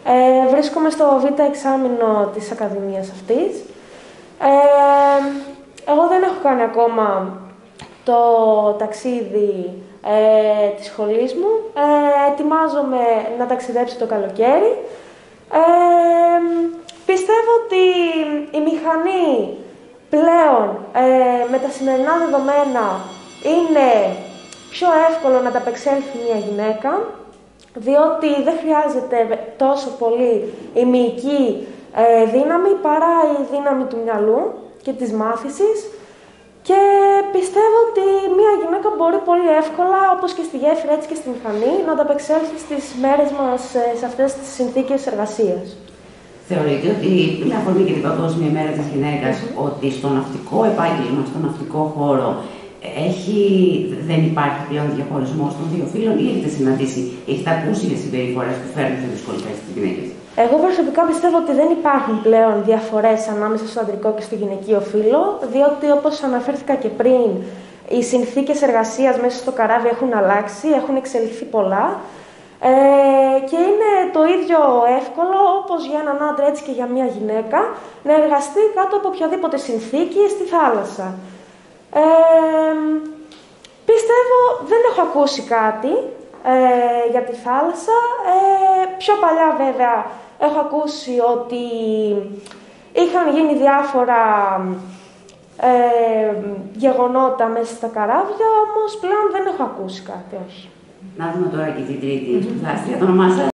Βρίσκομαι στο β' εξάμηνο της Ακαδημίας αυτής. Εγώ δεν έχω κάνει ακόμα το ταξίδι της σχολής μου. Ετοιμάζομαι να ταξιδέψω το καλοκαίρι. Πιστεύω ότι η μηχανή πλέον με τα σημερινά δεδομένα είναι πιο εύκολο να ταπεξέλθει μια γυναίκα, διότι δεν χρειάζεται τόσο πολύ η μυϊκή δύναμη παρά η δύναμη του μυαλού και της μάθησης, και πιστεύω ότι μια γυναίκα μπορεί πολύ εύκολα, όπως και στη γέφυρα έτσι και στη μηχανή, να ανταπεξέλθει στις μέρες μας σε αυτές τις συνθήκες εργασίας. Θεωρείτε ότι είναι αφορμή και την Παγκόσμια ημέρα της γυναίκας ότι στο ναυτικό επάγγελμα, στο ναυτικό χώρο, δεν υπάρχει πλέον διαχωρισμός των δύο φύλων, ή έχετε συναντήσει, έχετε ακούσει για συμπεριφορές που φέρνουν σε δυσκολίες στις γυναίκες? Εγώ προσωπικά πιστεύω ότι δεν υπάρχουν πλέον διαφορές ανάμεσα στο ανδρικό και στο γυναικείο φύλο, διότι όπως αναφέρθηκα και πριν, οι συνθήκες εργασίας μέσα στο καράβι έχουν αλλάξει, έχουν εξελιχθεί πολλά, και είναι το ίδιο εύκολο όπως για έναν άντρα έτσι και για μια γυναίκα να εργαστεί κάτω από οποιαδήποτε συνθήκη στη θάλασσα. Πιστεύω, δεν έχω ακούσει κάτι για τη θάλασσα. Πιο παλιά βέβαια έχω ακούσει ότι είχαν γίνει διάφορα γεγονότα μέσα στα καράβια, όμως πλέον δεν έχω ακούσει κάτι, όχι. Να δούμε τώρα και την τρίτη σπουδάστρια, το όνομά σας?